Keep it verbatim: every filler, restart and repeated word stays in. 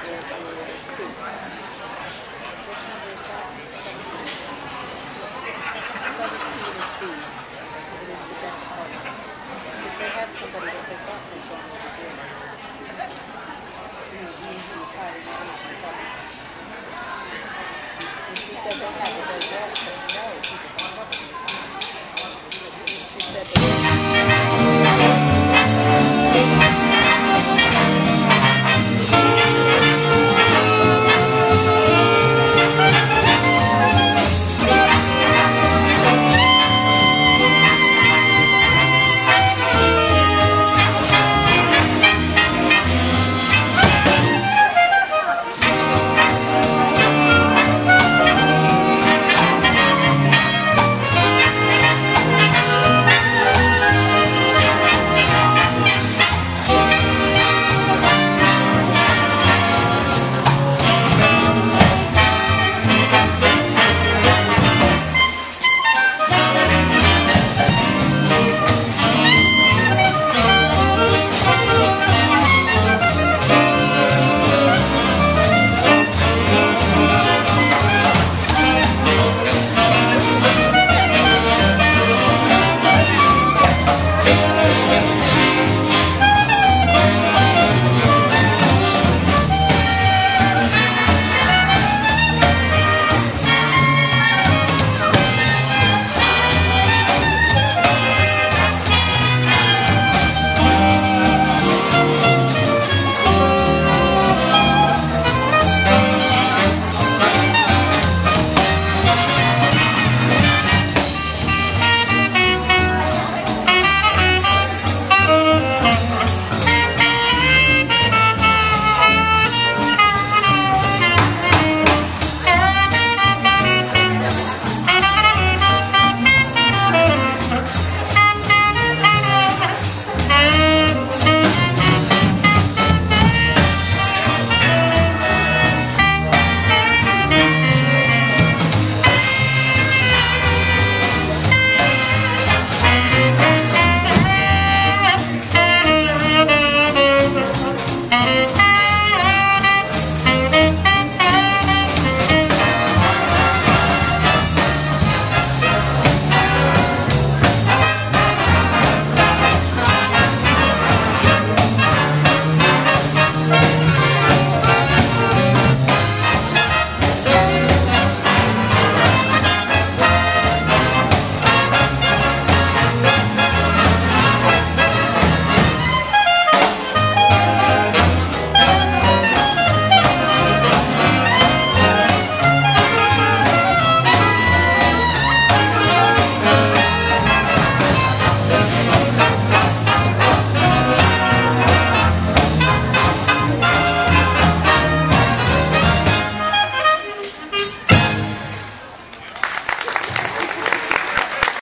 C. Which number is that? seventeen. seventeen is B. It is the deaf partner. Because they had somebody that they thought was going over there. You know, he was hiding out in the car. And she said they had to go there, but no, he was on cover. She said that